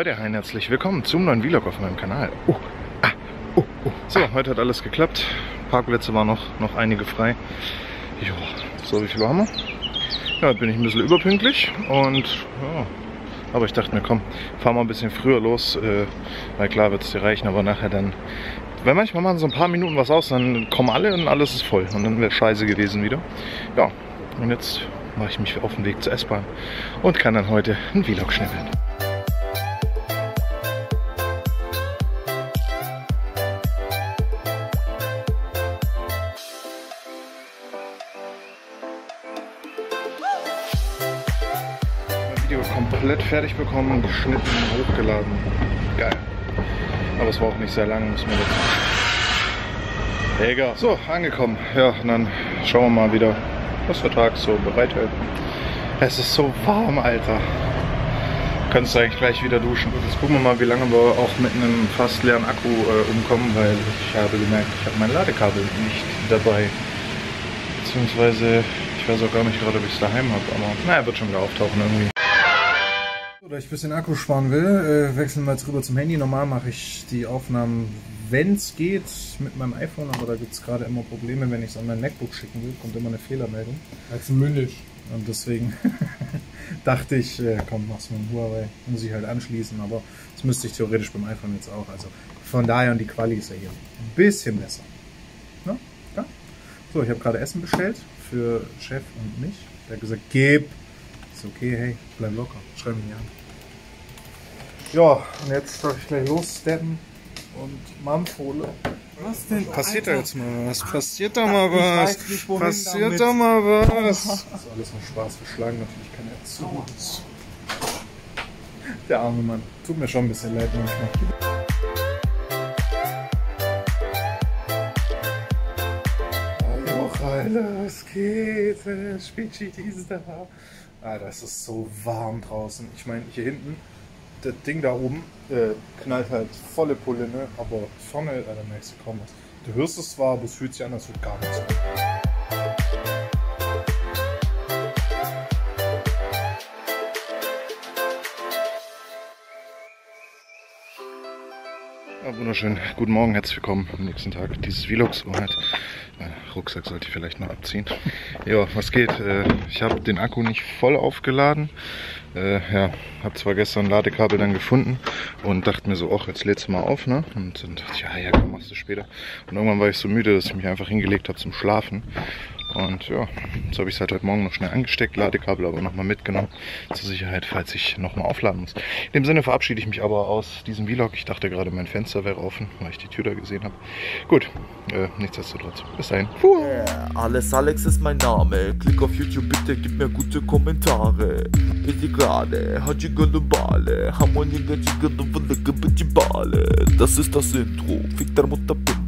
Leute, hi, herzlich willkommen zum neuen Vlog auf meinem Kanal. So, heute hat alles geklappt. Parkplätze waren noch einige frei. Jo, so, wie viel haben wir? Ja, jetzt bin ich ein bisschen überpünktlich und ja, aber ich dachte mir, komm, fahr mal ein bisschen früher los, weil klar wird es dir reichen, aber nachher dann, weil manchmal machen so ein paar Minuten was aus, dann kommen alle und alles ist voll und dann wäre scheiße gewesen wieder. Ja, und jetzt mache ich mich auf den Weg zur S-Bahn und kann dann heute einen Vlog schnippeln. Video komplett fertig bekommen, geschnitten, hochgeladen. Geil. Aber es war auch nicht sehr lang, muss man dazu. Egal. So, angekommen. Ja, und dann schauen wir mal wieder, was der Tag so bereithält. Es ist so warm, Alter. Kannst du eigentlich gleich wieder duschen. Jetzt gucken wir mal, wie lange wir auch mit einem fast leeren Akku umkommen, weil ich habe gemerkt, ich habe mein Ladekabel nicht dabei. Beziehungsweise, ich weiß auch gar nicht gerade, ob ich es daheim habe, aber naja, wird schon wieder auftauchen irgendwie. Da ich ein bisschen Akku sparen will, wechseln wir jetzt rüber zum Handy. Normal mache ich die Aufnahmen, wenn es geht, mit meinem iPhone, aber da gibt es gerade immer Probleme, wenn ich es an mein MacBook schicken will, kommt immer eine Fehlermeldung. Das ist mündig. Und deswegen dachte ich, komm, mach's mit dem Huawei, muss ich halt anschließen, aber das müsste ich theoretisch beim iPhone jetzt auch. Also von daher, und die Quali ist ja hier ein bisschen besser. Na? Ja? So, ich habe gerade Essen bestellt für Chef und mich. Der hat gesagt, gib. Ist okay, hey, bleib locker, schreib mich nicht an. Ja, und jetzt darf ich gleich lossteppen und Mampfhole. Was denn? Passiert da jetzt mal was? Passiert da mal was? Passiert da mal was? Das ist alles nur Spaß, wir schlagen natürlich keine zu. Der arme Mann. Tut mir schon ein bisschen leid manchmal. Alter, was geht? Spätschicht ist da. Alter, es ist so warm draußen. Ich meine, hier hinten, das Ding da oben knallt halt volle Pulle, ne? Aber vorne, Alter, merkst du kaum was. Du hörst es zwar, aber es fühlt sich an, als würde gar nichts an. Ja, wunderschön. Guten Morgen, herzlich willkommen am nächsten Tag dieses Vlogs. Und halt, Rucksack sollte ich vielleicht noch abziehen. Ja, was geht? Ich habe den Akku nicht voll aufgeladen. Ja, habe zwar gestern ein Ladekabel dann gefunden und dachte mir so, ach, jetzt lädst du mal auf, ne? Und dann dachte ich, ja, komm, machst du später. Und irgendwann war ich so müde, dass ich mich einfach hingelegt habe zum Schlafen. Und ja, jetzt habe ich es halt heute Morgen noch schnell angesteckt, Ladekabel aber nochmal mitgenommen, zur Sicherheit, falls ich nochmal aufladen muss. In dem Sinne verabschiede ich mich aber aus diesem Vlog. Ich dachte gerade, mein Fenster wäre offen, weil ich die Tür da gesehen habe. Gut, nichtsdestotrotz, bis dahin. Alles Alex ist mein Name. Klick auf YouTube, bitte gib mir gute Kommentare. Ist die gerade, hat die Bale, Harmonie, das ist das Intro. Fick der Mutter.